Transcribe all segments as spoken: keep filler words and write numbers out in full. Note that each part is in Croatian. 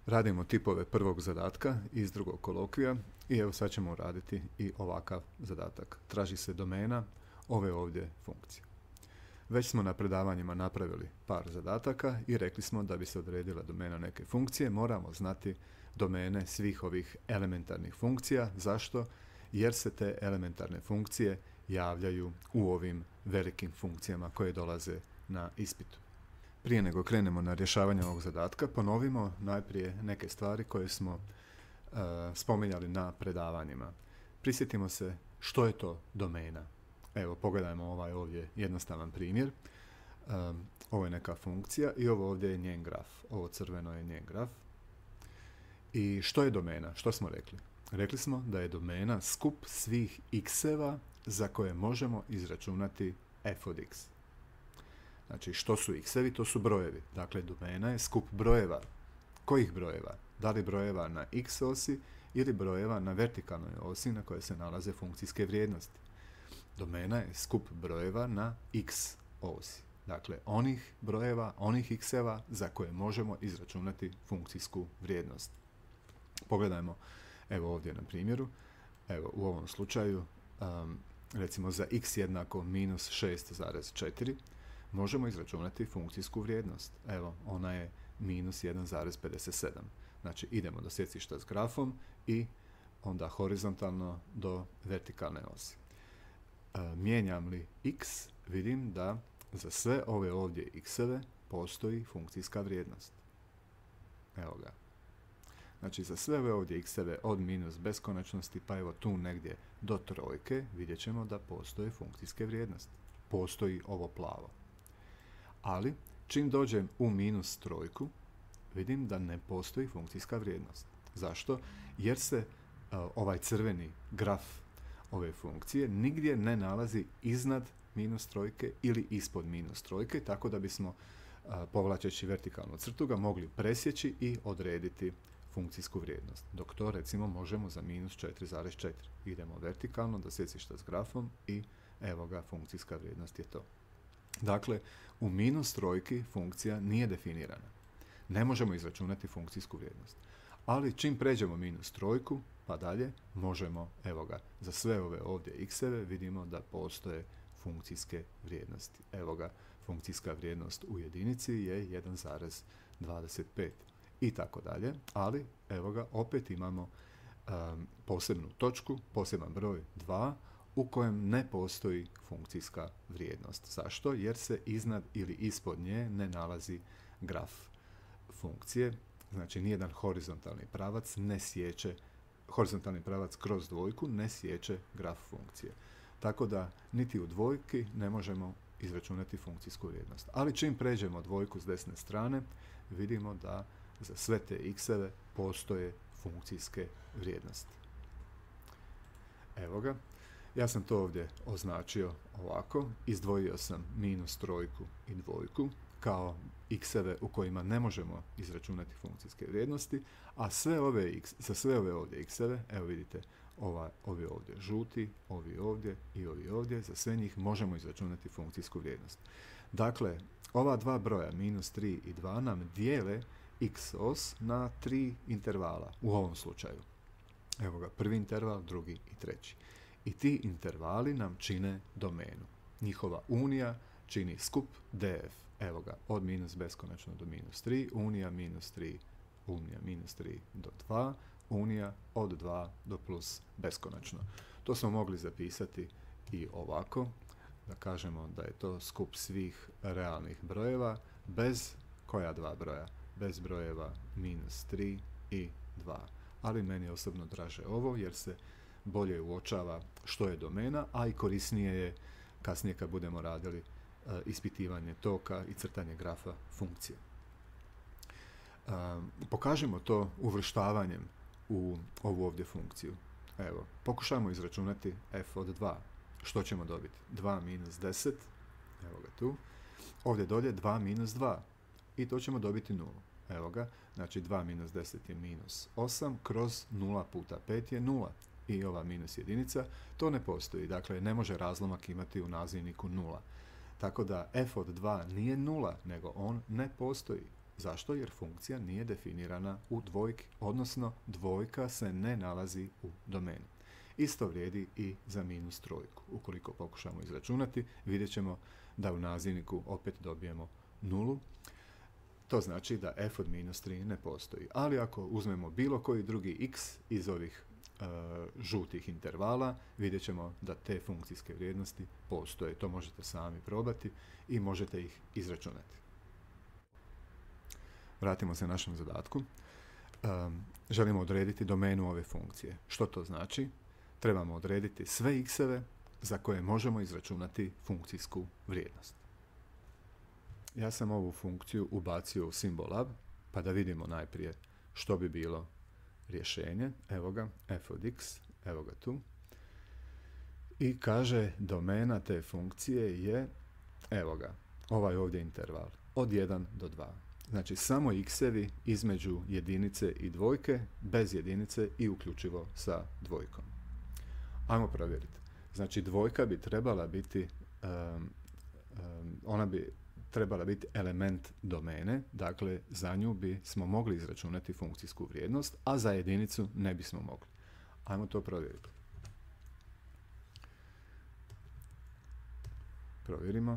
Radimo tipove prvog zadatka iz drugog kolokvija i evo sad ćemo raditi i ovakav zadatak. Traži se domena ove ovdje funkcije. Već smo na predavanjima napravili par zadataka i rekli smo da bi se odredila domena neke funkcije, moramo znati domene svih ovih elementarnih funkcija. Zašto? Jer se te elementarne funkcije javljaju u ovim velikim funkcijama koje dolaze na ispitu. Prije nego krenemo na rješavanje ovog zadatka, ponovimo najprije neke stvari koje smo uh, spominjali na predavanjima. Prisjetimo se što je to domena. Evo, pogledajmo ovaj ovdje jednostavan primjer. Um, ovo je neka funkcija i ovo ovdje je njen graf. Ovo crveno je njen graf. I što je domena? Što smo rekli? Rekli smo da je domena skup svih x-eva za koje možemo izračunati f od x. Znači, što su x-evi? To su brojevi. Dakle, domena je skup brojeva. Kojih brojeva? Da li brojeva na x osi ili brojeva na vertikalnoj osi na kojoj se nalaze funkcijske vrijednosti? Domena je skup brojeva na x osi. Dakle, onih brojeva, onih x-eva za koje možemo izračunati funkcijsku vrijednost. Pogledajmo, evo ovdje na primjeru. Evo, u ovom slučaju, um, recimo za x jednako minus šest zarez četiri, možemo izračunati funkcijsku vrijednost. Evo, ona je minus jedan zarez pedeset sedam. Znači, idemo do sjecišta s grafom i onda horizontalno do vertikalne osi. E, mijenjam li x, vidim da za sve ove ovdje x-eve postoji funkcijska vrijednost. Evo ga. Znači, za sve ove ovdje x-eve od minus beskonačnosti, pa evo tu negdje do trojke, vidjet ćemo da postoje funkcijske vrijednosti. Postoji ovo plavo. Ali, čim dođem u minus trojku, vidim da ne postoji funkcijska vrijednost. Zašto? Jer se uh, ovaj crveni graf ove funkcije nigdje ne nalazi iznad minus trojke ili ispod minus trojke, tako da bismo uh, povlačeći vertikalnu crtu ga mogli presjeći i odrediti funkcijsku vrijednost. Dok to recimo možemo za minus četiri zarez četiri. Idemo vertikalno do sjecišta s grafom i evo ga, funkcijska vrijednost je to. Dakle, u minus trojki funkcija nije definirana. Ne možemo izračunati funkcijsku vrijednost. Ali čim pređemo minus trojku, pa dalje, možemo, evo ga, za sve ove ovdje x-eve vidimo da postoje funkcijske vrijednosti. Evo ga, funkcijska vrijednost u jedinici je jedan zarez dvadeset pet i tako dalje. Ali, evo ga, opet imamo um, posebnu točku, poseban broj dva, u kojem ne postoji funkcijska vrijednost. Zašto? Jer se iznad ili ispod nje ne nalazi graf funkcije. Znači, nijedan horizontalni pravac ne sječe, horizontalni pravac kroz dvojku ne sječe graf funkcije. Tako da niti u dvojki ne možemo izračunati funkcijsku vrijednost. Ali čim pređemo dvojku s desne strane, vidimo da za sve te x-eve postoje funkcijske vrijednosti. Evo ga. Ja sam to ovdje označio ovako, izdvojio sam minus trojku i dvojku kao x-eve u kojima ne možemo izračunati funkcijske vrijednosti, a sve ove x, za sve ove ovdje x-eve, evo vidite, ova, ovi ovdje žuti, ovi ovdje i ovi ovdje, za sve njih možemo izračunati funkcijsku vrijednost. Dakle, ova dva broja, minus tri i dva, nam dijele x os na tri intervala u ovom slučaju. Evo ga, prvi interval, drugi i treći. I ti intervali nam čine domenu. Njihova unija čini skup df. Evo ga, od minus beskonačno do minus tri, unija minus tri, unija minus tri do dva, unija od dva do plus beskonačno. To smo mogli zapisati i ovako, da kažemo da je to skup svih realnih brojeva bez koja dva broja? Bez brojeva minus tri i dva. Ali meni je osobno draže ovo jer se bolje uočava što je domena, a i korisnije je kasnije kad budemo radili uh, ispitivanje toka i crtanje grafa funkcije. Uh, pokažemo to uvrštavanjem u ovu ovdje funkciju. Evo, pokušajmo izračunati f od dva. Što ćemo dobiti? dva minus deset, evo ga tu. Ovdje dolje dva minus dva i to ćemo dobiti nula. Evo ga, znači dva minus deset je minus osam, kroz nula puta pet je nula. I ova minus jedinica, to ne postoji. Dakle, ne može razlomak imati u nazivniku nula. Tako da f od dva nije nula, nego on ne postoji. Zašto? Jer funkcija nije definirana u dvojki, odnosno dvojka se ne nalazi u domeni. Isto vrijedi i za minus trojku. Ukoliko pokušamo izračunati, vidjet ćemo da u nazivniku opet dobijemo nulu. To znači da f od minus tri ne postoji. Ali ako uzmemo bilo koji drugi x iz ovih e, žutih intervala, vidjet ćemo da te funkcijske vrijednosti postoje. To možete sami probati i možete ih izračunati. Vratimo se našem zadatku. Um, želimo odrediti domenu ove funkcije. Što to znači? Trebamo odrediti sve x-eve za koje možemo izračunati funkcijsku vrijednost. Ja sam ovu funkciju ubacio u Symbolab, pa da vidimo najprije što bi bilo rješenje. Evo ga, f od x, evo ga tu. I kaže domena te funkcije je, evo ga, ovaj ovdje interval, od jedan do dva. Znači samo x-evi između jedinice i dvojke, bez jedinice i uključivo sa dvojkom. Ajmo provjeriti. Znači dvojka bi trebala biti, um, um, ona bi trebala biti element domene, dakle za nju bi smo mogli izračunati funkcijsku vrijednost, a za jedinicu ne bismo mogli. Ajmo to provjeriti. Provjerimo.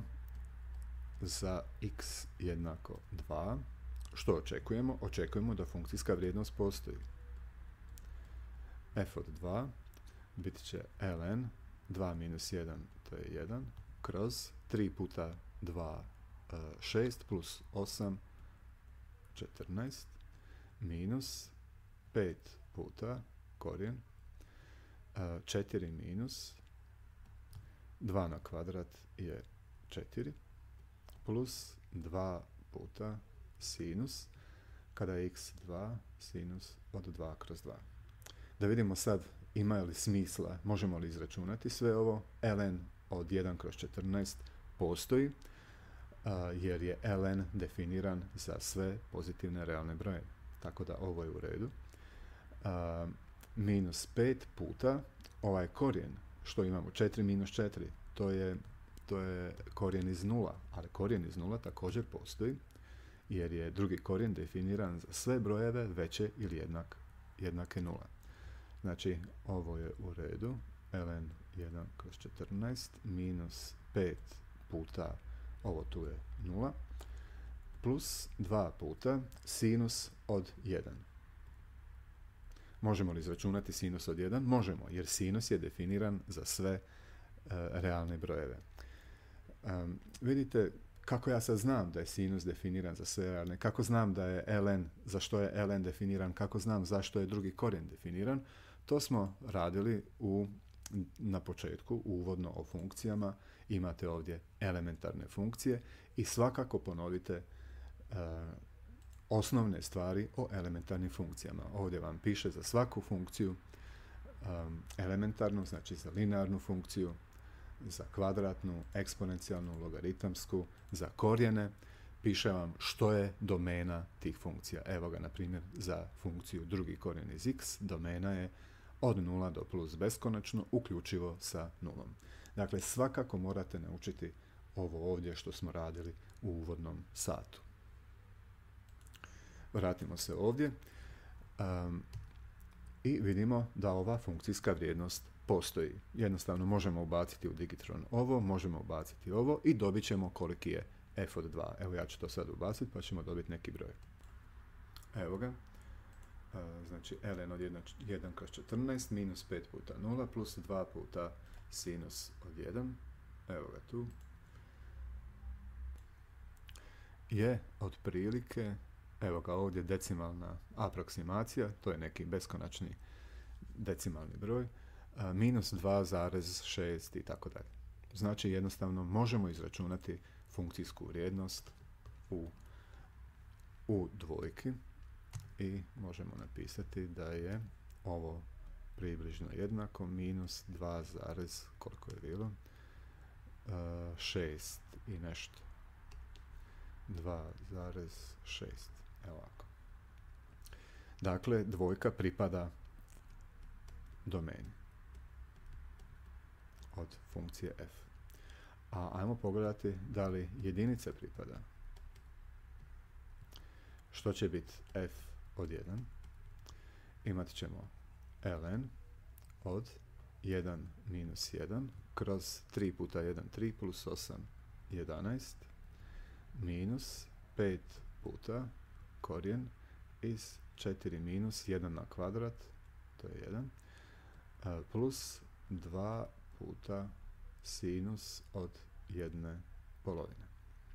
Za x jednako dva. Što očekujemo? Očekujemo da funkcijska vrijednost postoji. F od dva bit će ln dva minus jedan, to je jedan, kroz tri puta dva, šest, plus osam, četrnaest, minus pet puta korijen, četiri minus dva na kvadrat je četiri, plus dva puta sinus, kada je x dva, sinus od dva kroz dva. Da vidimo sad ima li smisla, možemo li izračunati sve ovo. Ln od jedan kroz četrnaest postoji, uh, jer je ln definiran za sve pozitivne realne broje. Tako da ovo je u redu. Uh, minus pet puta ovaj korijen, što imamo, četiri minus četiri, to je to je korijen iz nula, ali korijen iz nula također postoji, jer je drugi korijen definiran za sve brojeve veće ili jednak, jednake nula. Znači, ovo je u redu, ln jedan kroz četrnaest minus pet puta, ovo tu je nula, plus dva puta sinus od jedan. Možemo li izračunati sinus od jedan? Možemo, jer sinus je definiran za sve uh, realne brojeve. Um, vidite kako ja sad znam da je sinus definiran za sve realne, kako znam da je ln, za što je ln definiran, kako znam zašto je drugi korijen definiran. To smo radili u, na početku, uvodno o funkcijama. Imate ovdje elementarne funkcije i svakako ponovite uh, osnovne stvari o elementarnim funkcijama. Ovdje vam piše za svaku funkciju um, elementarnu, znači za linearnu funkciju, za kvadratnu, eksponencijalnu, logaritamsku, za korijene, piše vam što je domena tih funkcija. Evo ga, na primjer, za funkciju drugi korijen iz x, domena je od nula do plus beskonačno, uključivo sa nulom. Dakle, svakako morate naučiti ovo ovdje što smo radili u uvodnom satu. Vratimo se ovdje um, i vidimo da ova funkcijska vrijednost postoji. Jednostavno možemo ubaciti u Digitron ovo, možemo ubaciti ovo i dobit ćemo koliki je f od dva. Evo ja ću to sad ubaciti pa ćemo dobiti neki broj. Evo ga. Znači ln od jedan kroz četrnaest minus pet puta nula plus dva puta sinus od jedan. Evo ga tu. Je otprilike, evo ga ovdje decimalna aproksimacija, to je neki beskonačni decimalni broj, minus dva zarez šest i tako dalje. Znači jednostavno možemo izračunati funkcijsku vrijednost u, u dvojki i možemo napisati da je ovo približno jednako minus dva zarez, koliko je bilo, šest i nešto. dva zarez šest. Evo ovako. Dakle, dvojka pripada domeni od funkcije f. A ajmo pogledati da li jedinica pripada. što će biti f od jedan? Imat ćemo ln od jedan minus jedan kroz tri puta jedan, tri plus osam, jedanaest, minus pet puta korijen iz četiri minus jedan na kvadrat, to je jedan, plus dva puta sinus od jedne polovine.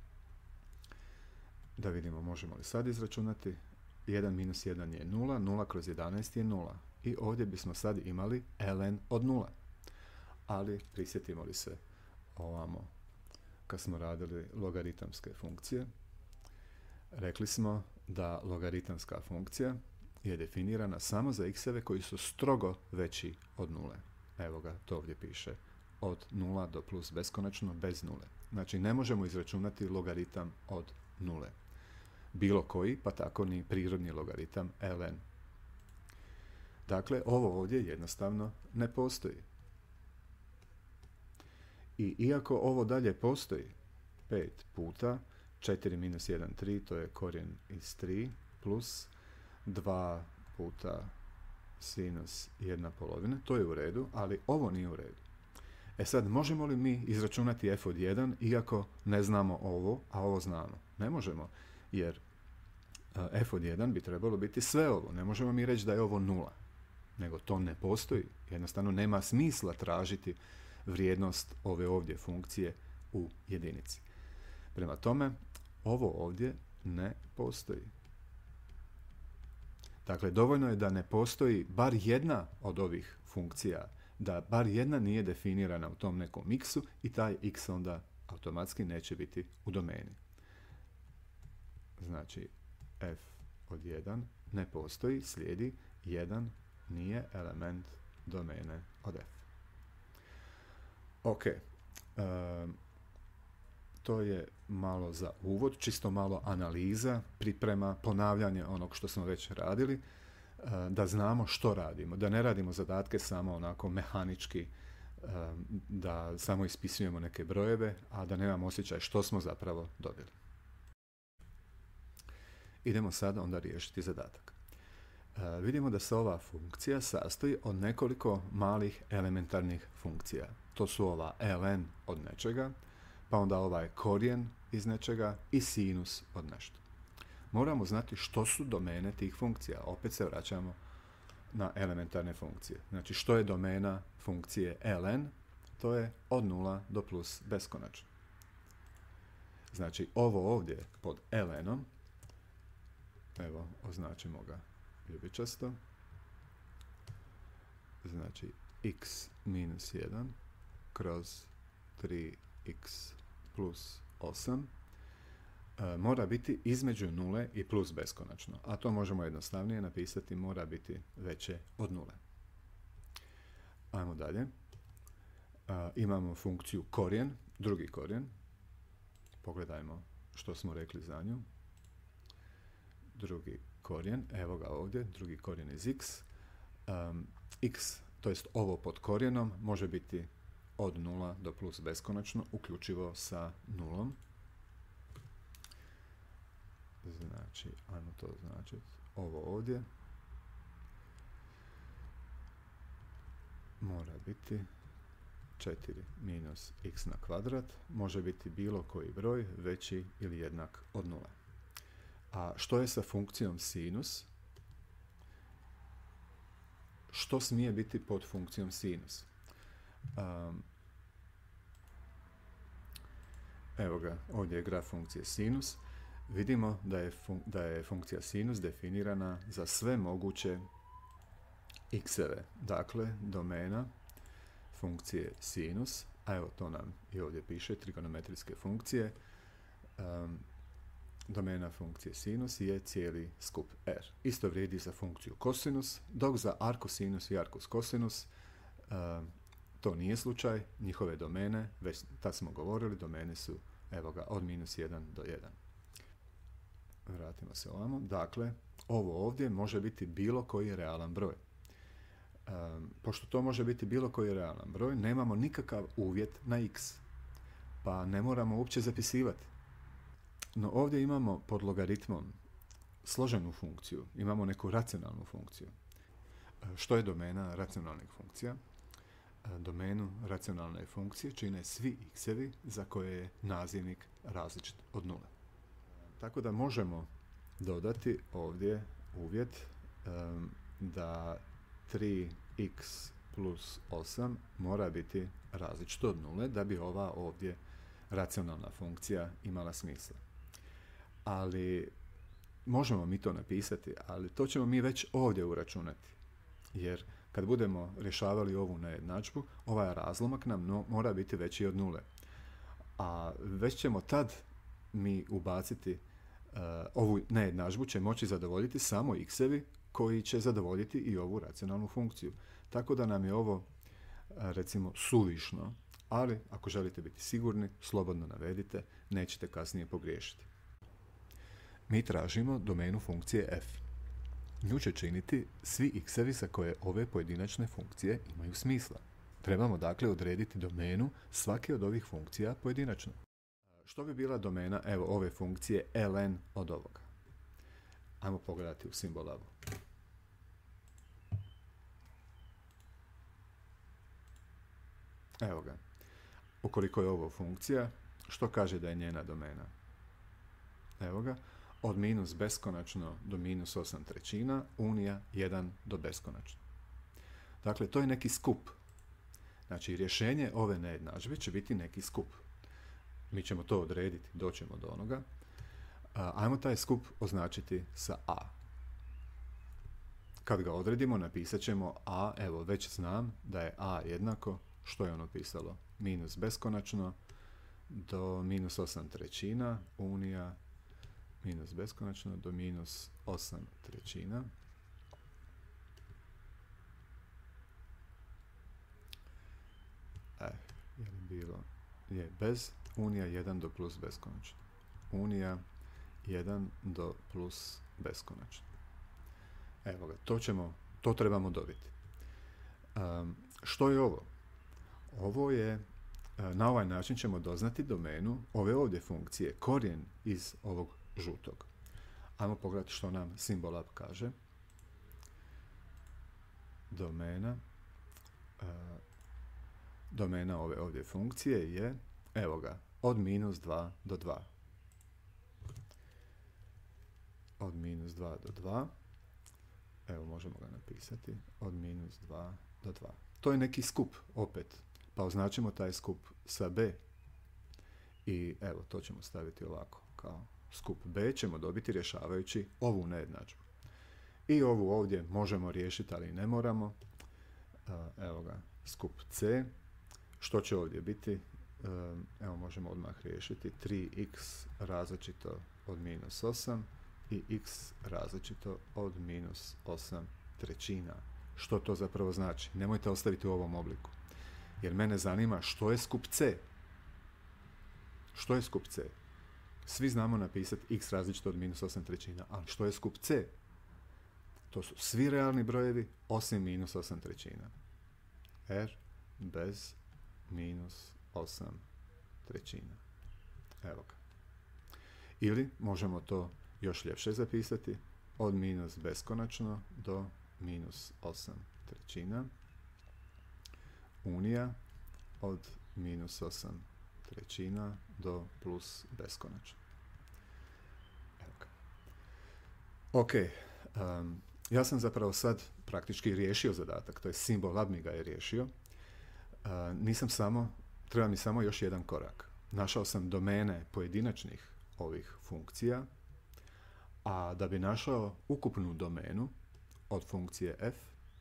Da vidimo možemo li sad izračunati. jedan minus jedan je nula, nula kroz jedanaest je nula. I ovdje bismo sad imali ln od nula. Ali prisjetimo li se ovamo kad smo radili logaritamske funkcije, rekli smo da logaritamska funkcija je definirana samo za x-eve koji su strogo veći od nule. Evo ga, to ovdje piše. Od nula do plus beskonačno bez nule. Znači ne možemo izračunati logaritam od nule. Bilo koji, pa tako ni prirodni logaritam ln. Dakle, ovo ovdje jednostavno ne postoji. I iako ovo dalje postoji, pet puta četiri minus jedan, tri, to je korijen iz tri, plus dva puta sinus jedna polovina, to je u redu, ali ovo nije u redu. E sad, možemo li mi izračunati f od jedan, iako ne znamo ovo, a ovo znamo? Ne možemo, jer f od jedan bi trebalo biti sve ovo. Ne možemo mi reći da je ovo nula, nego to ne postoji. Jednostavno nema smisla tražiti vrijednost ove ovdje funkcije u jedinici. Prema tome, ovo ovdje ne postoji. Dakle, dovoljno je da ne postoji bar jedna od ovih funkcija, da bar jedna nije definirana u tom nekom x-u i taj x onda automatski neće biti u domeni. Znači, f od jedan ne postoji, slijedi jedan nije element domene od f. Ok, e, to je malo za uvod, čisto malo analiza, priprema, ponavljanje onog što smo već radili, e, da znamo što radimo, da ne radimo zadatke samo onako mehanički, e, da samo ispisujemo neke brojeve, a da nemamo osjećaj što smo zapravo dobili. Idemo sada onda riješiti zadatak. E, vidimo da se ova funkcija sastoji od nekoliko malih elementarnih funkcija. To su ova ln od nečega, pa onda ovaj korijen iz nečega i sinus od nešto. Moramo znati što su domene tih funkcija. Opet se vraćamo na elementarne funkcije. Znači, što je domena funkcije ln? To je od nula do plus beskonačno. Znači, ovo ovdje pod ln-om, evo, označimo ga ljubičasto, znači x minus jedan kroz tri x plus osam e, mora biti između nule i plus beskonačno, a to možemo jednostavnije napisati, mora biti veće od nule. Ajmo dalje. E, imamo funkciju korijen, drugi korijen. Pogledajmo što smo rekli za nju. Drugi korijen, evo ga ovdje, drugi korijen iz x. Um, x, to jest ovo pod korijenom, može biti od nula do plus beskonačno, uključivo sa nulom. Znači, ajmo to označiti. Ovo ovdje mora biti četiri minus x na kvadrat, može biti bilo koji broj veći ili jednak od nula. A što je sa funkcijom sinus? Što smije biti pod funkcijom sinus? Um, evo ga, ovdje je graf funkcije sinus. Vidimo da je, fun- da je funkcija sinus definirana za sve moguće x-eve. Dakle, domena funkcije sinus, a evo to nam i ovdje piše, trigonometrijske funkcije. Um, Domena funkcije sinus je cijeli skup R. Isto vrijedi za funkciju kosinus, dok za arkosinus i arkus kosinus uh, to nije slučaj. Njihove domene, već tad smo govorili, domene su evo ga, od minus jedan do jedan. Vratimo se ovamo. Dakle, ovo ovdje može biti bilo koji realan broj. Um, pošto to može biti bilo koji realan broj, nemamo nikakav uvjet na x, pa ne moramo uopće zapisivati. No ovdje imamo pod logaritmom složenu funkciju, imamo neku racionalnu funkciju. Što je domena racionalnih funkcija? Domenu racionalne funkcije čine svi x-evi za koje je nazivnik različit od nule. Tako da možemo dodati ovdje uvjet um, da tri x plus osam mora biti različito od nule da bi ova ovdje racionalna funkcija imala smisla. Ali možemo mi to napisati, ali to ćemo mi već ovdje uračunati. Jer kad budemo rješavali ovu nejednadžbu, ovaj razlomak nam no, mora biti veći od nule. A već ćemo tad mi ubaciti uh, ovu nejednadžbu će moći zadovoljiti samo x-evi koji će zadovoljiti i ovu racionalnu funkciju. Tako da nam je ovo uh, recimo suvišno, ali ako želite biti sigurni, slobodno navedite, nećete kasnije pogriješiti. Mi tražimo domenu funkcije f. Nju će činiti svi x-evi za koje ove pojedinačne funkcije imaju smisla. Trebamo dakle odrediti domenu svake od ovih funkcija pojedinačno. Što bi bila domena evo ove funkcije ln od ovoga? Ajmo pogledati u simbolabu. Evo ga. Ukoliko je ovo funkcija, što kaže da je njena domena? Evo ga. Od minus beskonačno do minus osam trećina, unija jedan do beskonačno. Dakle, to je neki skup. Znači, rješenje ove nejednadžbe će biti neki skup. Mi ćemo to odrediti, doćemo do onoga. Ajmo taj skup označiti sa a. Kad ga odredimo, napisat ćemo a, evo, već znam da je a jednako, što je ono pisalo? Minus beskonačno do minus osam trećina, unija minus beskonačno do minus osam trećina. E, je li bilo? Je bez unija jedan do plus beskonačno. Unija jedan do plus beskonačno. Evo ga, to ćemo, to trebamo dobiti. Um, što je ovo? Ovo je, na ovaj način ćemo doznati domenu ove ovdje funkcije, korijen iz ovog žutog. Ajmo pogledati što nam Symbolab kaže. Domena uh, domena ove ovdje funkcije je, evo ga, od minus dva do dva. Od minus dva do dva. Evo, možemo ga napisati. Od minus dva do dva. To je neki skup, opet. Pa označimo taj skup sa b. I evo, to ćemo staviti ovako, kao skup b ćemo dobiti rješavajući ovu nejednadžbu. I ovu ovdje možemo riješiti, ali ne moramo. Evo ga, skup c. Što će ovdje biti? Evo, možemo odmah riješiti. tri x različito od minus osam i x različito od minus osam trećina. Što to zapravo znači? Nemojte ostaviti u ovom obliku. Jer mene zanima što je skup c. Što je skup c? Svi znamo napisati x različito od minus osam trećina, ali što je skup c? To su svi realni brojevi osim minus osam trećina. R bez minus osam trećina. Evo ga. Ili možemo to još ljepše zapisati, od minus beskonačno do minus osam trećina. Unija od minus osam trećina do plus beskonačno. Evo ga. Ok, um, ja sam zapravo sad praktički riješio zadatak, to je Symbolab mi ga je riješio. Uh, nisam samo, treba mi samo još jedan korak. Našao sam domene pojedinačnih ovih funkcija, a da bi našao ukupnu domenu od funkcije f,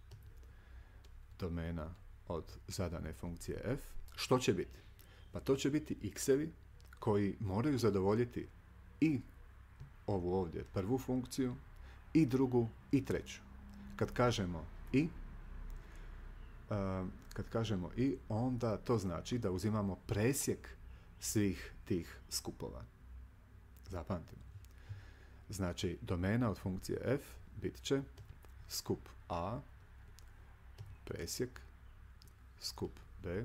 domena od zadane funkcije f, što će biti? Pa to će biti x-evi koji moraju zadovoljiti i ovu ovdje prvu funkciju, i drugu, i treću. Kad kažemo i, uh, kad kažemo i, onda to znači da uzimamo presjek svih tih skupova. Zapamtimo. Znači, domena od funkcije f bit će skup a, presjek, skup b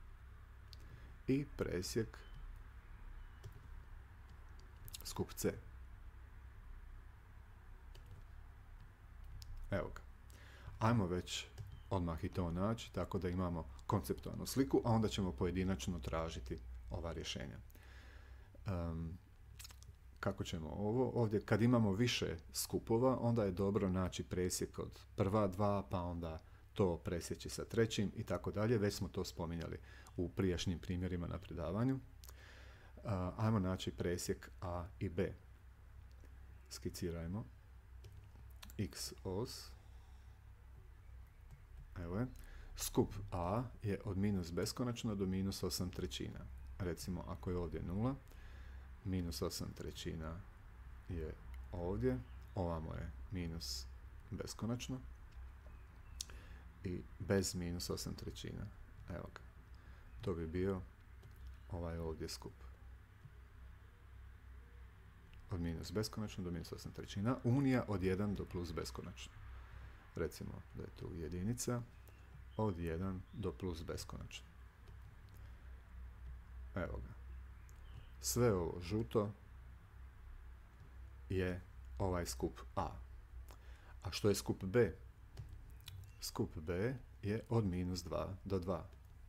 i presjek skup c. Evo ga. Ajmo već odmah i to naći, tako da imamo konceptualnu sliku, a onda ćemo pojedinačno tražiti ova rješenja. Um, kako ćemo ovo? Ovdje kad imamo više skupova, onda je dobro naći presjek od prva dva, pa onda to presjeći sa trećim i tako dalje. Već smo to spominjali u prijašnjim primjerima na predavanju. Uh, ajmo naći presjek A i B. Skicirajmo. X os. Evo je. Skup A je od minus beskonačno do minus osam trećina. Recimo, ako je ovdje nula, minus osam trećina je ovdje, ovamo je minus beskonačno i bez minus osam trećina. Evo ga. To bi bio ovaj ovdje skup. Od minus beskonačno do minus osam trećina. Unija od jedan do plus beskonačno. Recimo da je tu jedinica od jedan do plus beskonačno. Evo ga. Sve ovo žuto je ovaj skup A. A što je skup B? Skup B je od minus dva do dva.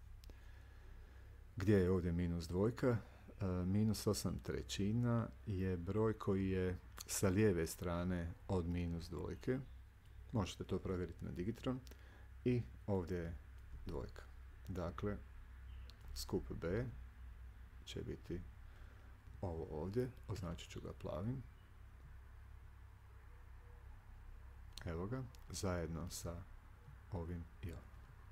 Gdje je ovdje minus dvojka? E, minus osam trećina je broj koji je sa lijeve strane od minus dvojke. Možete to provjeriti na Digitron. I ovdje je dvojka. Dakle, skup B će biti ovo ovdje. Označit ću ga plavim. Evo ga. Zajedno sa ovim i ovim.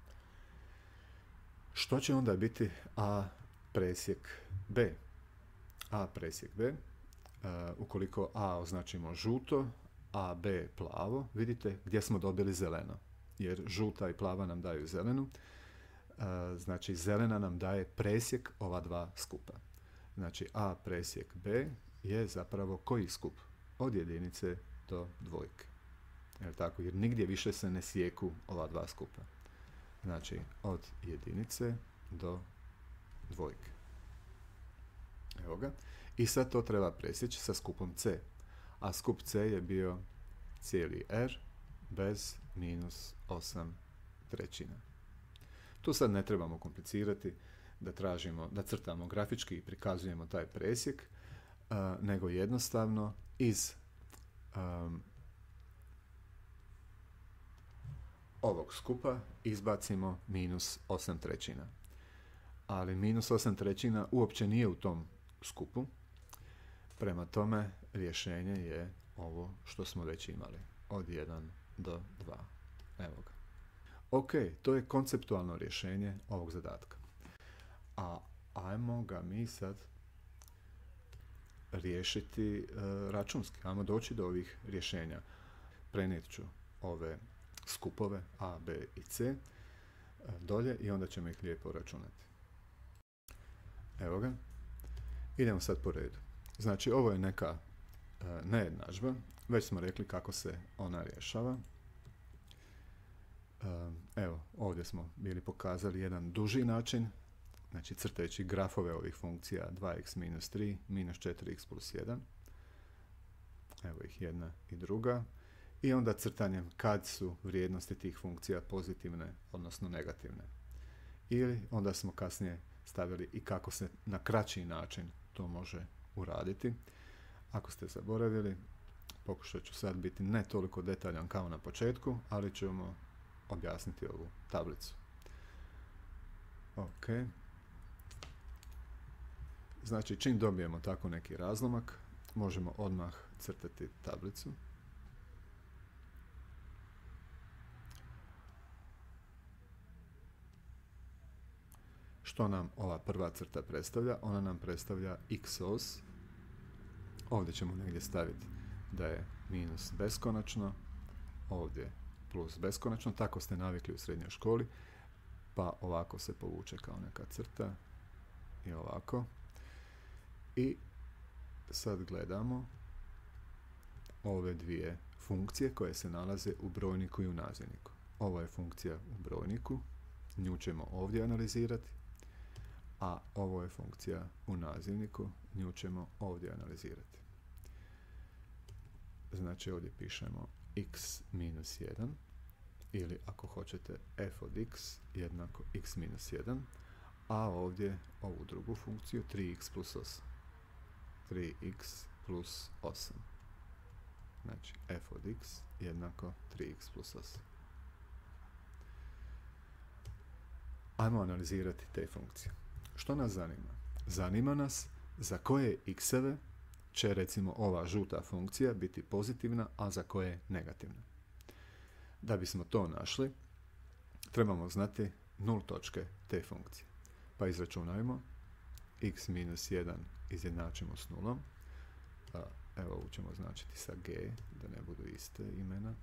Što će onda biti A presjek B? A presjek B. Uh, ukoliko A označimo žuto, a B plavo, vidite gdje smo dobili zeleno. Jer žuta i plava nam daju zelenu. Uh, znači zelena nam daje presjek ova dva skupa. Znači A presjek B je zapravo koji skup? Od jedinice do dvojke. Jer tako, jer nigdje više se ne sjeku ova dva skupa. Znači od jedinice do dvojke. Evo ga. I sad to treba presjeći sa skupom C. A skup C je bio cijeli R bez minus osam trećina. Tu sad ne trebamo komplicirati da tražimo, da crtamo grafički i prikazujemo taj presjek, uh, nego jednostavno iz um, ovog skupa izbacimo minus osam trećina. Ali minus osam trećina uopće nije u tom skupu. Prema tome, rješenje je ovo što smo već imali. Od jedan do dva. Evo ga. Ok, to je konceptualno rješenje ovog zadatka. A ajmo ga mi sad riješiti e, računski. Ajmo doći do ovih rješenja. Prenijet ću ove skupove A, B i C e, dolje i onda ćemo ih lijepo računati. Evo ga. Idemo sad po redu. Znači, ovo je neka e, nejednadžba. Već smo rekli kako se ona rješava. E, evo, ovdje smo bili pokazali jedan duži način. Znači, crtajući grafove ovih funkcija dva x minus tri, minus četiri x plus jedan. Evo ih jedna i druga. I onda crtanjem kad su vrijednosti tih funkcija pozitivne, odnosno negativne. Ili onda smo kasnije stavili i kako se na kraći način to može uraditi. Ako ste zaboravili, pokušat ću sad biti ne toliko detaljan kao na početku, ali ćemo objasniti ovu tablicu. Ok. Znači, čim dobijemo tako neki razlomak, možemo odmah crtati tablicu. Što nam ova prva crta predstavlja? Ona nam predstavlja x os. Ovdje ćemo negdje staviti da je minus beskonačno, ovdje plus beskonačno, tako ste navikli u srednjoj školi, pa ovako se povuče kao neka crta i ovako. I sad gledamo ove dvije funkcije koje se nalaze u brojniku i u nazivniku. Ovo je funkcija u brojniku, nju ćemo ovdje analizirati, a ovo je funkcija u nazivniku, nju ćemo ovdje analizirati. Znači ovdje pišemo x minus jedan, ili ako hoćete f od x jednako x minus jedan, a ovdje ovu drugu funkciju tri x plus osam. tri x plus osam. Znači f od x jednako tri x plus osam. Ajmo analizirati te funkcije. Što nas zanima? Zanima nas za koje x-eve će recimo ova žuta funkcija biti pozitivna, a za koje negativna. Da bismo to našli, trebamo znati nul točke te funkcije. Pa izračunajmo x minus jedan izjednačimo s nulom. Evo ovu ćemo označiti sa g, da ne budu iste imena.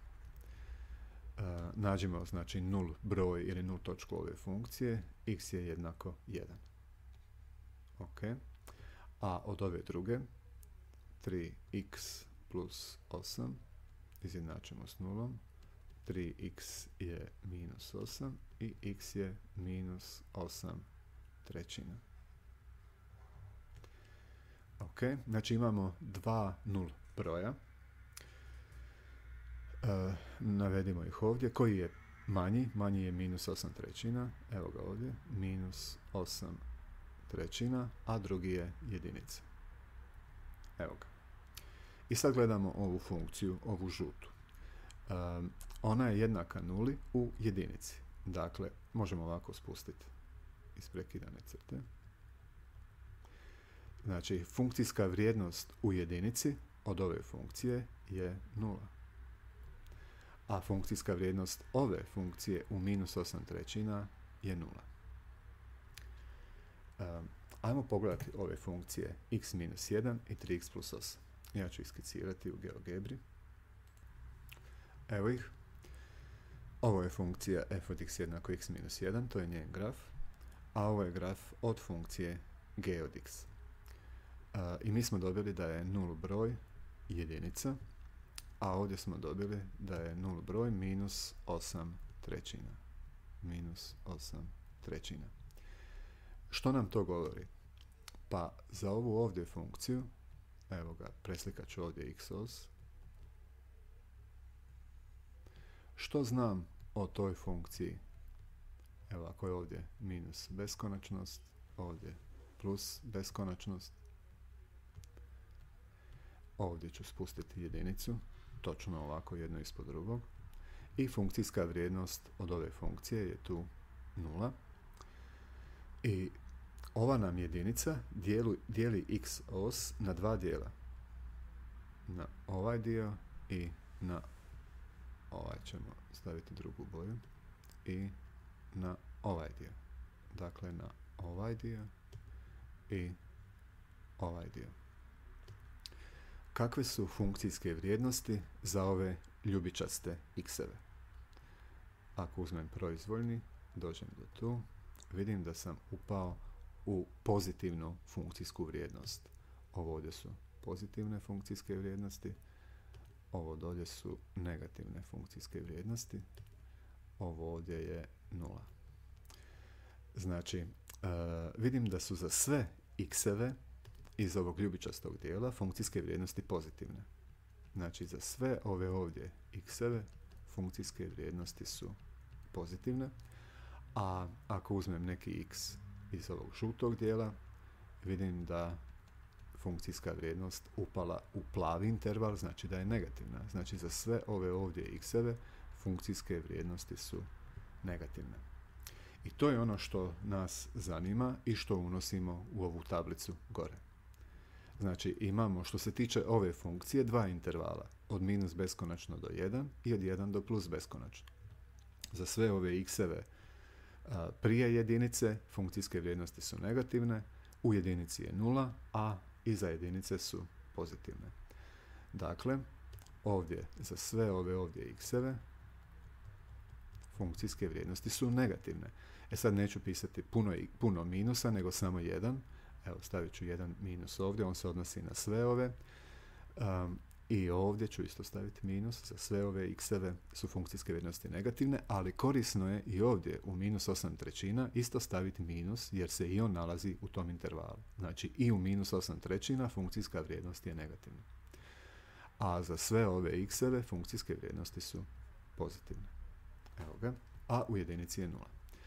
Nađemo znači nul broj ili nul točku ove funkcije, x je jednako jedan. Ok. A od ove druge, tri x plus osam izjednačimo s nulom. tri x je minus osam i x je minus osam trećina. Ok, znači imamo dva nul broja. E, navedimo ih ovdje. Koji je manji? Manji je minus osam trećina. Evo ga ovdje. Minus osam trećina, a drugi je jedinica. Evo ga. I sad gledamo ovu funkciju, ovu žutu. E, ona je jednaka nuli u jedinici. Dakle, možemo ovako spustiti isprekidane crte. Znači, funkcijska vrijednost u jedinici od ove funkcije je nula. A funkcijska vrijednost ove funkcije u minus osam trećina je nula. Um, ajmo pogledati ove funkcije x minus jedan i tri x plus osam. Ja ću iskicirati u GeoGebri. Evo ih. Ovo je funkcija f od x jednako x minus jedan, to je njen graf. A ovo je graf od funkcije g od x. Uh, I mi smo dobili da je nul broj jedinica, a ovdje smo dobili da je nul broj minus osam trećina. Minus osam trećina. Što nam to govori? Pa za ovu ovdje funkciju, evo ga, preslikat ću ovdje x os. Što znam o toj funkciji? Evo, ako je ovdje minus beskonačnost, ovdje plus beskonačnost, ovdje ću spustiti jedinicu, točno ovako jedno ispod drugog. I funkcijska vrijednost od ove funkcije je tu nula. I ova nam jedinica dijeli, dijeli x os na dva dijela. Na ovaj dio i na ovaj ćemo staviti drugu boju. I na ovaj dio. Dakle, na ovaj dio i ovaj dio. Kakve su funkcijske vrijednosti za ove ljubičaste x-eve? Ako uzmem proizvoljni, dođem do tu, vidim da sam upao u pozitivnu funkcijsku vrijednost. Ovo ovdje su pozitivne funkcijske vrijednosti, ovo dolje su negativne funkcijske vrijednosti, ovo ovdje je nula. Znači, uh, vidim da su za sve x-eve iz ovog ljubičastog dijela funkcijske vrijednosti pozitivne. Znači, za sve ove ovdje x-eve funkcijske vrijednosti su pozitivne, a ako uzmem neki x iz ovog žutog dijela, vidim da funkcijska vrijednost upala u plavi interval, znači da je negativna. Znači, za sve ove ovdje x-eve funkcijske vrijednosti su negativne. I to je ono što nas zanima i što unosimo u ovu tablicu gore. Znači, imamo što se tiče ove funkcije dva intervala, od minus beskonačno do jedan i od jedan do plus beskonačno. Za sve ove x-eve prije jedinice funkcijske vrijednosti su negativne, u jedinici je nula, a iza jedinice su pozitivne. Dakle, ovdje za sve ove ovdje x-eve funkcijske vrijednosti su negativne. E sad neću pisati puno, puno minusa, nego samo jedan. Evo, stavit ću jedan minus ovdje, on se odnosi na sve ove. Um, I ovdje ću isto staviti minus, za sve ove x-eve su funkcijske vrijednosti negativne, ali korisno je i ovdje u minus osam trećina isto staviti minus, jer se i on nalazi u tom intervalu. Znači, i u minus osam trećina funkcijska vrijednost je negativna. a za sve ove x-eve funkcijske vrijednosti su pozitivne. Evo ga. A u jedinici je nula.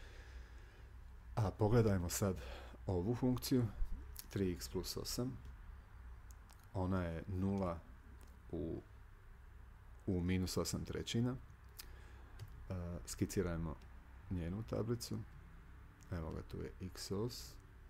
A pogledajmo sad ovu funkciju, tri x plus osam. Ona je nula u, u minus osam trećina. Uh, skicirajmo njenu tablicu. Evo ga, tu je x-os.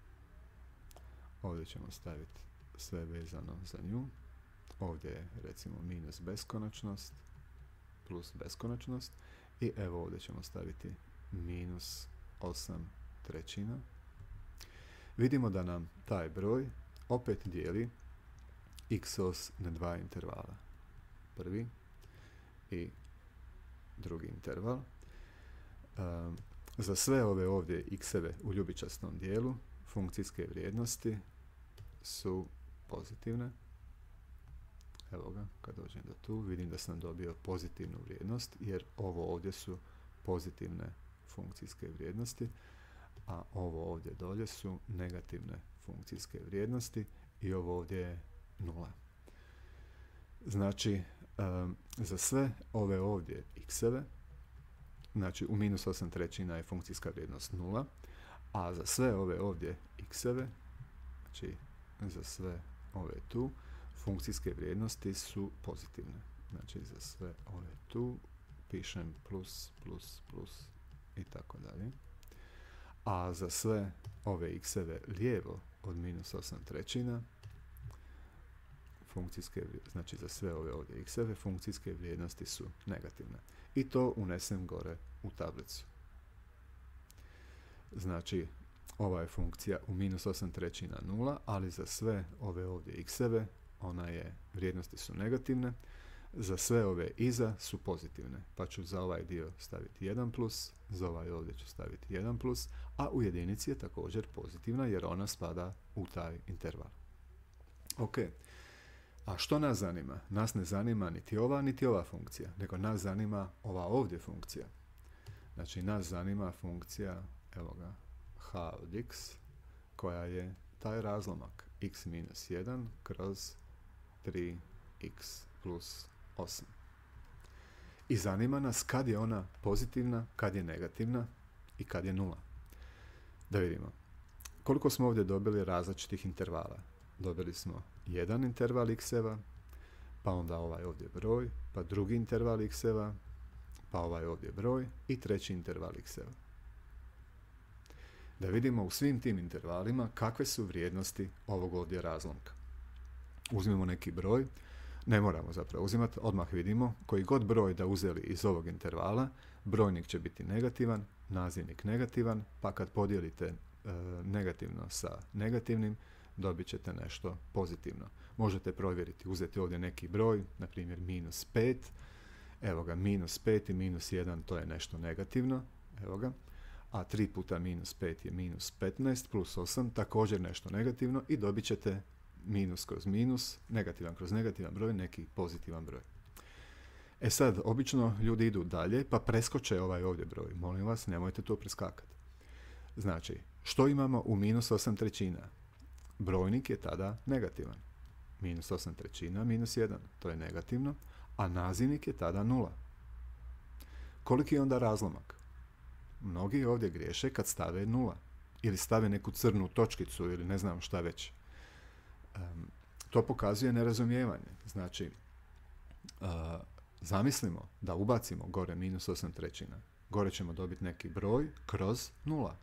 Ovdje ćemo staviti sve vezano za nju. Ovdje je recimo minus beskonačnost plus beskonačnost. I evo ovdje ćemo staviti minus osam trećina. Vidimo da nam taj broj opet dijeli x-os na dva intervala. Prvi i drugi interval. Um, za sve ove ovdje x-eve u ljubičastom dijelu funkcijske vrijednosti su pozitivne. Evo ga, kad dođem do tu, vidim da sam dobio pozitivnu vrijednost, jer ovo ovdje su pozitivne funkcijske vrijednosti, a ovo ovdje dolje su negativne funkcijske vrijednosti i ovo ovdje je nula. Znači, um, za sve ove ovdje x-eve, znači u minus osam trećina je funkcijska vrijednost nula, a za sve ove ovdje x-eve, znači za sve ove tu, funkcijske vrijednosti su pozitivne. Znači za sve ove tu pišem plus, plus, plus i tako dalje. A za sve ove x-eve lijevo od minus osam trećina, funkcijske, znači za sve ove ovdje x-eve, funkcijske vrijednosti su negativne. I to unesem gore u tablicu. Znači, ova je funkcija u minus osam trećina nula, ali za sve ove ovdje x-eve, ona je, vrijednosti su negativne, za sve ove iza su pozitivne, pa ću za ovaj dio staviti jedan plus, za ovaj ovdje ću staviti jedan plus, a u jedinici je također pozitivna jer ona spada u taj interval. Ok, a što nas zanima? Nas ne zanima niti ova, niti ova funkcija, nego nas zanima ova ovdje funkcija. Znači, nas zanima funkcija, evo ga, h od x, koja je taj razlomak x minus jedan kroz tri x plus osam. I zanima nas kad je ona pozitivna, kad je negativna i kad je nula. Da vidimo. Koliko smo ovdje dobili različitih intervala? Dobili smo jedan interval x-eva, pa onda ovaj ovdje broj, pa drugi interval x-eva, pa ovaj ovdje broj i treći interval x-eva. Da vidimo u svim tim intervalima kakve su vrijednosti ovog ovdje razlomka. Uzmemo neki broj, ne moramo zapravo uzimati, odmah vidimo koji god broj da uzeli iz ovog intervala, brojnik će biti negativan, nazivnik negativan, pa kad podijelite e, negativno sa negativnim, dobit ćete nešto pozitivno. Možete provjeriti, uzeti ovdje neki broj, na primjer minus pet, evo ga, minus pet i minus jedan, to je nešto negativno, evo ga, a tri puta minus pet je minus petnaest, plus osam, također nešto negativno i dobit ćete minus kroz minus, negativan kroz negativan broj, neki pozitivan broj. E sad, obično ljudi idu dalje, pa preskoče ovaj ovdje broj. Molim vas, nemojte to preskakati. Znači, što imamo u minus osam trećina? Brojnik je tada negativan. Minus osam trećina, minus jedan, to je negativno, a nazivnik je tada nula. Koliki je onda razlomak? Mnogi ovdje griješe kad stave nula. Ili stave neku crnu točkicu ili ne znam šta već. Um, to pokazuje nerazumijevanje. Znači, uh, zamislimo da ubacimo gore minus osam trećina. Gore ćemo dobiti neki broj kroz nula.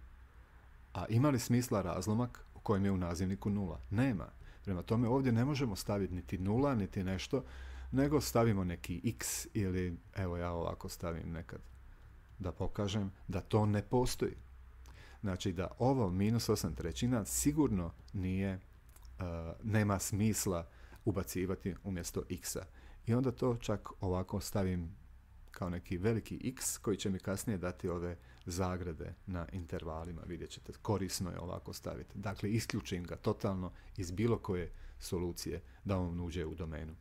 A ima li smisla razlomak u kojem je u nazivniku nula? Nema. Prema tome ovdje ne možemo staviti niti nula, niti nešto, nego stavimo neki x ili, evo ja ovako stavim nekad da pokažem da to ne postoji. Znači da ovo minus osam trećina sigurno nije, uh, nema smisla ubacivati umjesto x-a. I onda to čak ovako stavim kao neki veliki x koji će mi kasnije dati ove zagrade na intervalima. Vidjet ćete, korisno je ovako staviti. Dakle, isključim ga totalno iz bilo koje solucije da on uđe u domenu.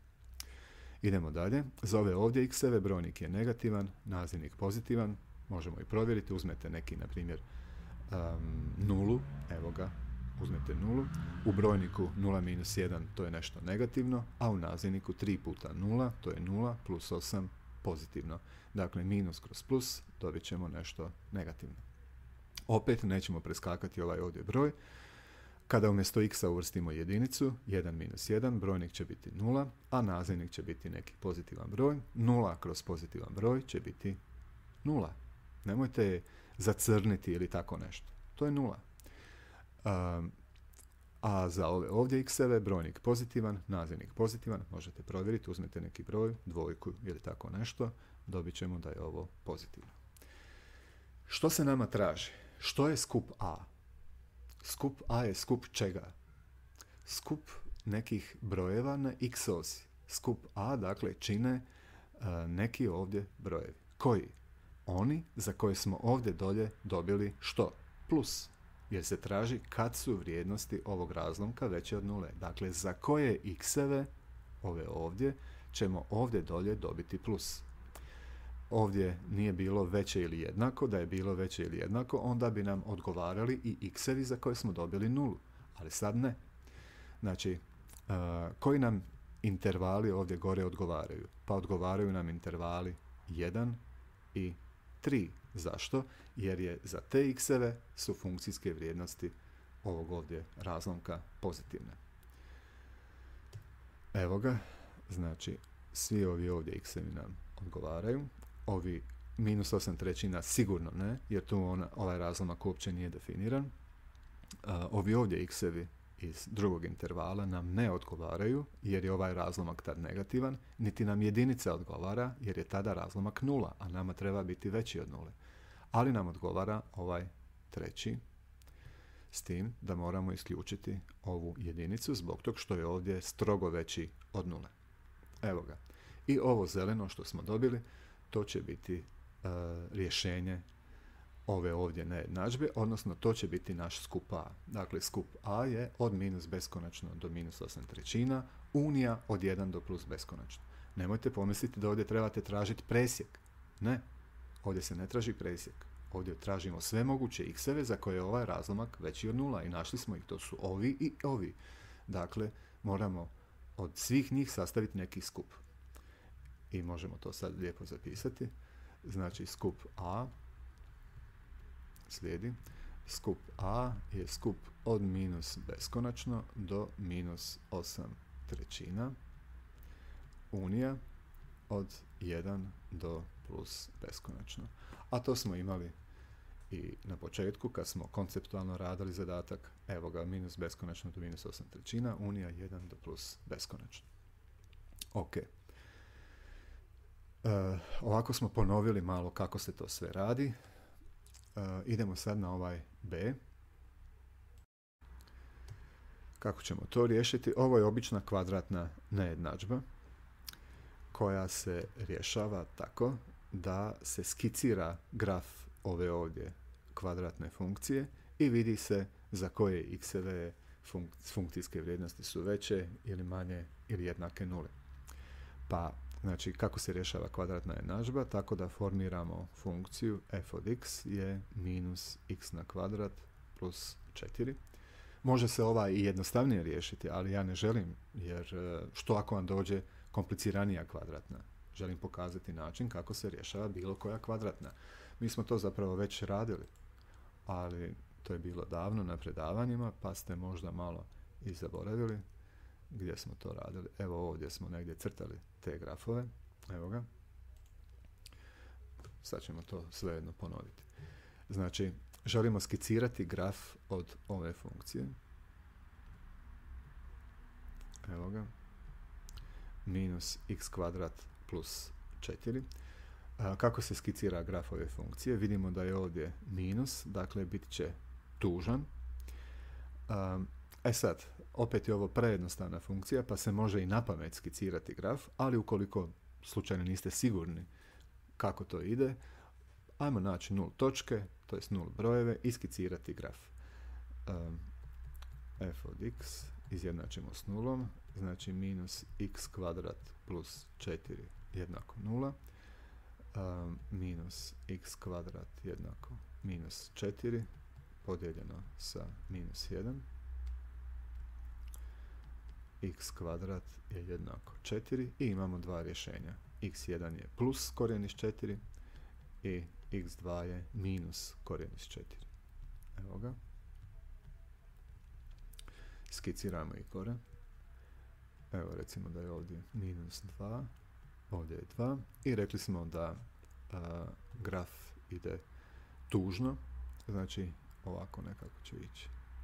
Idemo dalje. Za ove ovdje x-eve brojnik je negativan, nazivnik pozitivan. Možemo i provjeriti. Uzmete neki, na primjer, um, nulu. Evo ga. uzmete nulu, u brojniku nula minus jedan to je nešto negativno, a u nazivniku tri puta nula, to je nula plus osam pozitivno. Dakle, minus kroz plus dobit ćemo nešto negativno. Opet nećemo preskakati ovaj ovdje broj. Kada umjesto x uvrstimo jedinicu, jedan minus jedan, brojnik će biti nula, a nazivnik će biti neki pozitivan broj. nula kroz pozitivan broj će biti nula. Nemojte je zacrniti ili tako nešto. To je nula. Um, a za ove ovdje x-eve brojnik pozitivan, nazivnik pozitivan, možete provjeriti, uzmete neki broj, dvojku ili tako nešto, dobit ćemo da je ovo pozitivno. Što se nama traži? Što je skup A? Skup A je skup čega? Skup nekih brojeva na x osi. Skup A, dakle, čine uh, neki ovdje brojevi. Koji? Oni za koje smo ovdje dolje dobili što? Plus. Jer se traži kad su vrijednosti ovog razlomka veće od nule. Dakle, za koje x-eve, ove ovdje, ćemo ovdje dolje dobiti plus. Ovdje nije bilo veće ili jednako, da je bilo veće ili jednako, onda bi nam odgovarali i x-evi za koje smo dobili nulu. Ali sad ne. Znači, uh, koji nam intervali ovdje gore odgovaraju? Pa odgovaraju nam intervali jedan i tri. Zašto? Jer je za te x-eve su funkcijske vrijednosti ovog ovdje razlomka pozitivne. Evo ga, znači svi ovi ovdje x-evi nam odgovaraju. Ovi minus osam trećina sigurno ne, jer tu ona, ovaj razlomak uopće nije definiran. Uh, ovi ovdje x-evi iz drugog intervala nam ne odgovaraju, jer je ovaj razlomak tad negativan, niti nam jedinica odgovara, jer je tada razlomak nula, a nama treba biti veći od nule. Ali nam odgovara ovaj treći, s tim da moramo isključiti ovu jedinicu zbog tog što je ovdje strogo veći od nule. Evo ga. I ovo zeleno što smo dobili, to će biti uh, rješenje ove ovdje nejednadžbe, odnosno to će biti naš skup A. Dakle, skup A je od minus beskonačno do minus osam trećina, unija od jedan do plus beskonačno. Nemojte pomisliti da ovdje trebate tražiti presjek. Ne, ovdje se ne traži presjek. Ovdje tražimo sve moguće x-eve za koje je ovaj razlomak veći od nula i našli smo ih. To su ovi i ovi. Dakle, moramo od svih njih sastaviti neki skup. I možemo to sad lijepo zapisati. Znači, skup A slijedi. Skup A je skup od minus beskonačno do minus osam trećina. Unija od jedan do plus beskonačno. A to smo imali i na početku kad smo konceptualno radili zadatak. Evo ga, minus beskonačno do minus osam trećina, unija jedan do plus beskonačno. Ok. E, ovako smo ponovili malo kako se to sve radi. Uh, idemo sad na ovaj B. Kako ćemo to riješiti? Ovo je obična kvadratna nejednadžba koja se rješava tako da se skicira graf ove ovdje kvadratne funkcije i vidi se za koje x-eve funk- funkcijske vrijednosti su veće ili manje ili jednake nule. Pa, znači, kako se rješava kvadratna jednadžba? Tako da formiramo funkciju f od x je minus x na kvadrat plus četiri. Može se ova i jednostavnije riješiti, ali ja ne želim, jer što ako vam dođe kompliciranija kvadratna? Želim pokazati način kako se rješava bilo koja kvadratna. Mi smo to zapravo već radili, ali to je bilo davno na predavanjima, pa ste možda malo i zaboravili gdje smo to radili. Evo ovdje smo negdje crtali te grafove. Evo ga. Sad ćemo to svejedno ponoviti. Znači, želimo skicirati graf od ove funkcije. Evo ga. Minus x kvadrat plus četiri. A, kako se skicira graf ove funkcije? Vidimo da je ovdje minus, dakle bit će tužan. A, e sad, opet je ovo prejednostavna funkcija, pa se može i napamet skicirati graf, ali ukoliko slučajno niste sigurni kako to ide, ajmo naći nul točke, to jest nul brojeve i skicirati graf. Um, f od x izjednačimo s nulom, znači minus x kvadrat plus četiri jednako nula, um, minus x kvadrat jednako minus četiri podijeljeno sa minus jedan. x kvadrat je jednako četiri i imamo dva rješenja. x jedan je plus korijen iz četiri i x dva je minus korijen iz četiri. Evo ga. Skiciramo i gore. Evo recimo da je ovdje minus dva, ovdje je dva i rekli smo da a, graf ide tužno, znači ovako nekako će ići.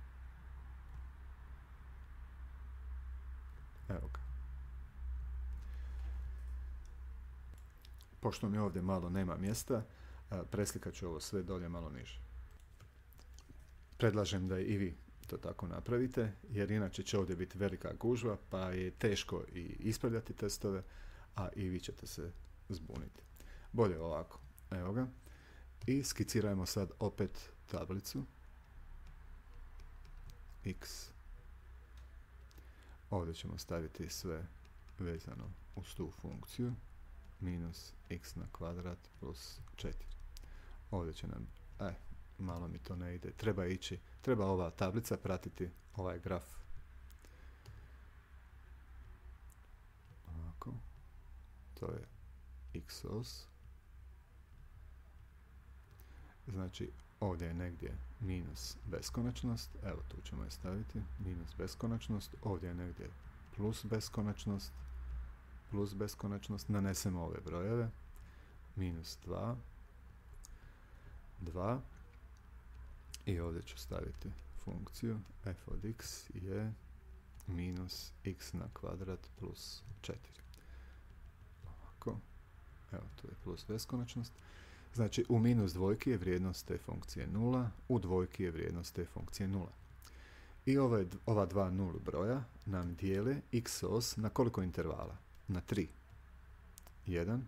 Evo ga. Pošto mi ovdje malo nema mjesta, a, preslikat ću ovo sve dolje malo niže. Predlažem da i vi to tako napravite, jer inače će ovdje biti velika gužva, pa je teško i ispravljati testove, a i vi ćete se zbuniti. Bolje ovako. Evo ga. I skicirajmo sad opet tablicu. X. Ovdje ćemo staviti sve vezano uz tu funkciju. Minus x na kvadrat plus četiri. Ovdje će nam... E, malo mi to ne ide. Treba ići, treba ova tablica pratiti ovaj graf. Ovako. To je x os. Znači, ovdje je negdje minus beskonačnost. Evo, tu ćemo je staviti. Minus beskonačnost. Ovdje je negdje plus beskonačnost. Plus beskonačnost. Nanesemo ove brojeve. Minus dva. dva. I ovdje ću staviti funkciju f od x je minus x na kvadrat plus četiri. Ovako. Evo, tu je plus beskonačnost. Znači, u minus dvojki je vrijednost te funkcije nula, u dvojki je vrijednost te funkcije nula. I ove, ova dva nul broja nam dijele x os na koliko intervala? Na tri. jedan,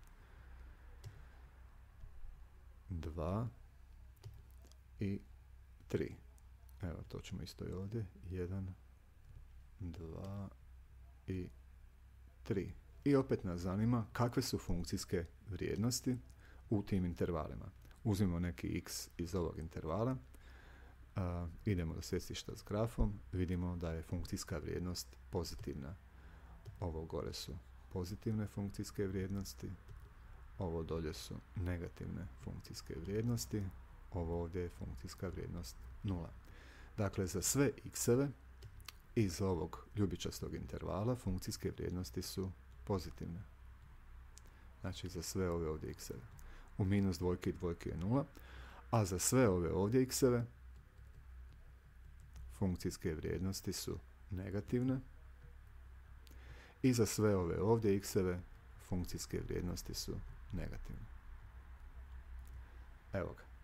dva i tri. Evo, to ćemo isto i ovdje. jedan, dva i tri. I opet nas zanima kakve su funkcijske vrijednosti u tim intervalima. Uzmimo neki x iz ovog intervala. Uh, idemo do svestišta s grafom. Vidimo da je funkcijska vrijednost pozitivna. Ovo gore su pozitivne funkcijske vrijednosti. Ovo dolje su negativne funkcijske vrijednosti. Ovo ovdje je funkcijska vrijednost nula. Dakle, za sve x-eve iz ovog ljubičastog intervala funkcijske vrijednosti su pozitivne. Znači, za sve ove ovdje x-eve. U minus dvojki i dvojki je nula, a za sve ove ovdje x-eve funkcijske vrijednosti su negativne i za sve ove ovdje x-eve funkcijske vrijednosti su negativne. Evo ga.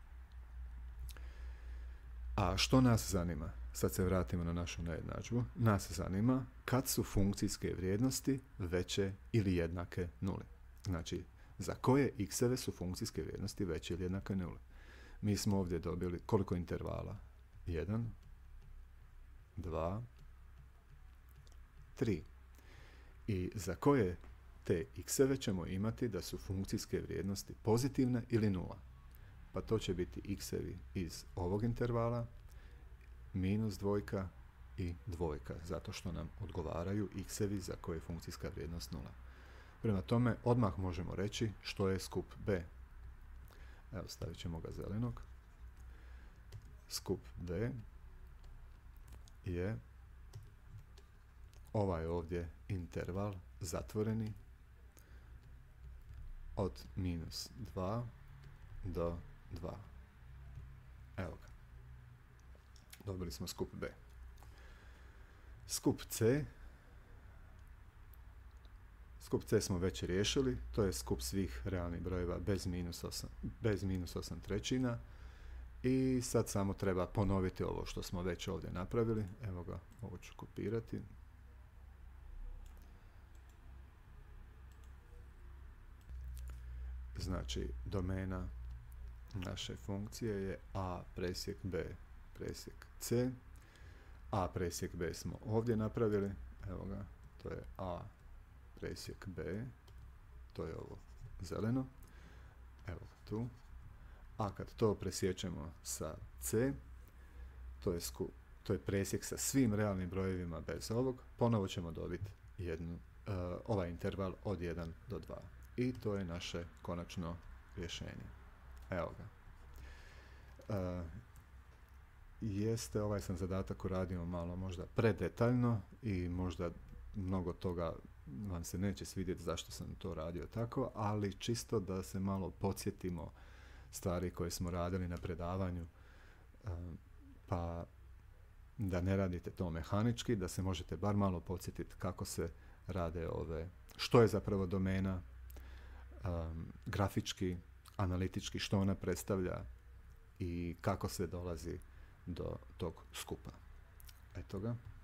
A što nas zanima? Sad se vratimo na našu nejednadžbu. Nas zanima kad su funkcijske vrijednosti veće ili jednake nuli. Znači, za koje x-eve su funkcijske vrijednosti veće ili jednake nuli. Mi smo ovdje dobili koliko intervala? jedan, dva, tri. I za koje te x-eve ćemo imati da su funkcijske vrijednosti pozitivne ili nula? Pa to će biti x-evi iz ovog intervala, minus dvojka i dvojka, zato što nam odgovaraju x-evi za koje je funkcijska vrijednost nula. Prema tome, odmah možemo reći što je skup B. Evo, stavit ćemo ga zelenog. Skup B je ovaj ovdje interval zatvoreni od minus dva do dva. Evo ga. Dobili smo skup B. Skup C. Skup C smo već riješili. To je skup svih realnih brojeva bez minus osam, bez minus osam trećina. I sad samo treba ponoviti ovo što smo već ovdje napravili. Evo ga, ovo ću kopirati. Znači, domena naše funkcije je a presjek b presjek c. A presjek b smo ovdje napravili. Evo ga, to je a presjek b. To je ovo zeleno. Evo ga tu. A kad to presjećemo sa c, to je, skup, to je presjek sa svim realnim brojevima bez ovog, ponovo ćemo dobiti jednu, uh, ovaj interval od jedan do dva. I to je naše konačno rješenje. Evo ga. Uh, jeste, ovaj sam zadatak uradio malo možda predetaljno i možda mnogo toga vam se neće svidjeti zašto sam to radio tako, ali čisto da se malo podsjetimo stvari koje smo radili na predavanju, uh, pa da ne radite to mehanički, da se možete bar malo podsjetiti kako se rade ove, što je zapravo domena, um, grafički, analitički, što ona predstavlja i kako se dolazi do tog skupa. Eto ga.